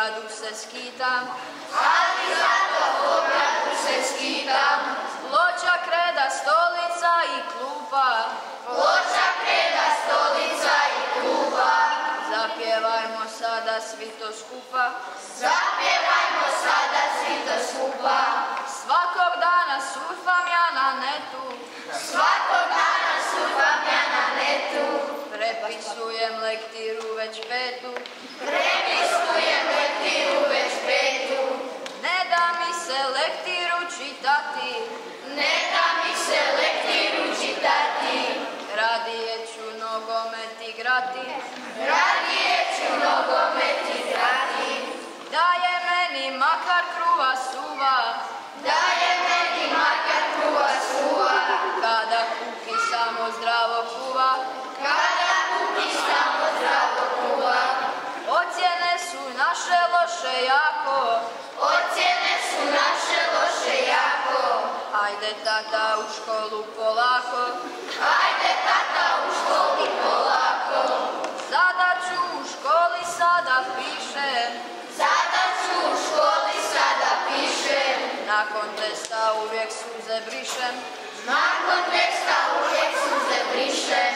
ogradu se skitam, ali zato u ogradu se skitam. Ploča, kreda, stolica i klupa, Ploča, kreda, stolica i klupa. Zapjevajmo sada svi to skupa, Zapjevajmo sada svi to skupa. svakog dana surfam ja na netu, Svakog dana surfam ja na netu. prepisujem lektiru već petu, Prepisujem lektiru već petu. ne da mi se lektiru čitati, Ne da mi se lektiru čitati. radije ću nogomet igrati, Radije ću nogomet igrati. da je meni makar kruva suva, Da je meni makar kruva suva. kada kuki samo zdravo kuva, Kada kupi samo zdravo kuva. ocjene su naše loše jako, Ocjene su naše loše jako. ajde tata u školu polako, Ajde tata u školi polako. zadaću u školi sada pišem, Zadaću u školi sada pišem. nakon testa uvijek suze brišem, Nakon teksta uvijek suze brišem.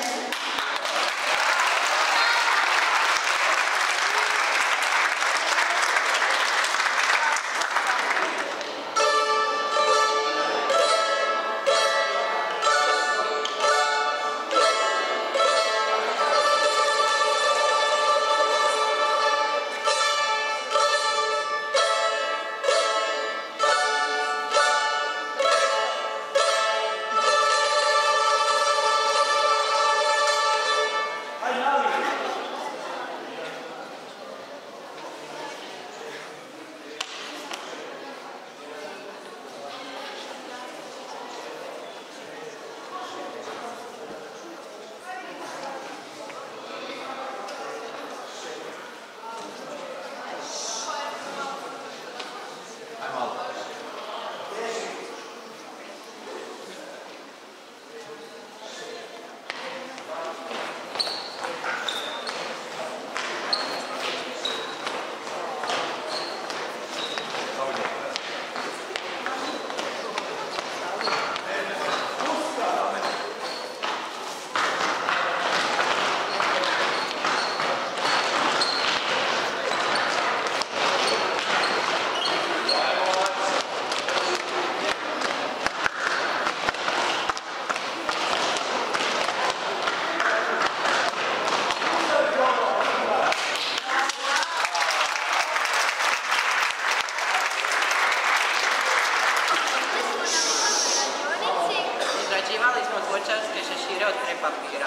Izrađivali smo dvočarske šešire od krepapira.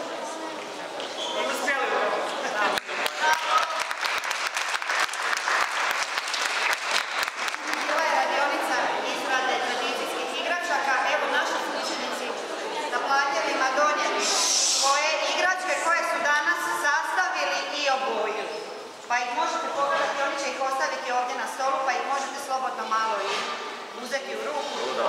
Bila je radionica izrade tradicijskih igračaka. Evo naši učenici na platnjevima donijeli svoje igračke koje su danas sastavili i obojili. Pa ih možete pogledati, oni će ih ostaviti ovdje na stolu, pa ih možete slobodno malo i uzeti u ruku.